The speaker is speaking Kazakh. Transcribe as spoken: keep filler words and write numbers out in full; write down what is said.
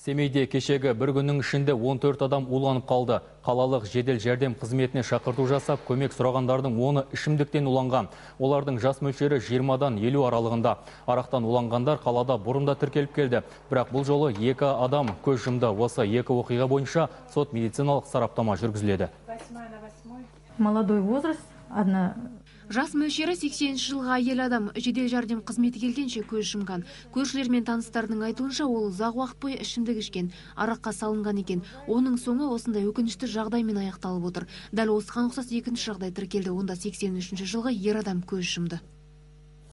Семейде кешегі бір күннің ішінде он төрт адам уланып қалды. Қалалық жедел жәрдем қызметіне шақырту жасап, көмек сұрағандардың оны ішімдіктен уланған. Олардың жас мөлшері жиырмадан елу аралығында. Арақтан уланғандар қалада бұрында тіркеліп келді. Бірақ бұл жолы екі адам көз жұмды. Осы екі оқиға бойынша сот медициналық сараптама жүргізіледі. Молодой возраст, одна... Жас мөлшері сексенінші жылға әйел адам жедел жәрдем қызметі келгенше көз жұмған. Көршілер мен таныстарының айтуынша, ол ұзақ уақыт бойы ішімдік ішкен, араққа салынған екен. Оның соңы осындай өкінішті жағдаймен аяқталып отыр. Дәл осыған ұқсас екінші жағдай тіркелді. Онда сексен үшінші жылғы ер адам көз жұмды.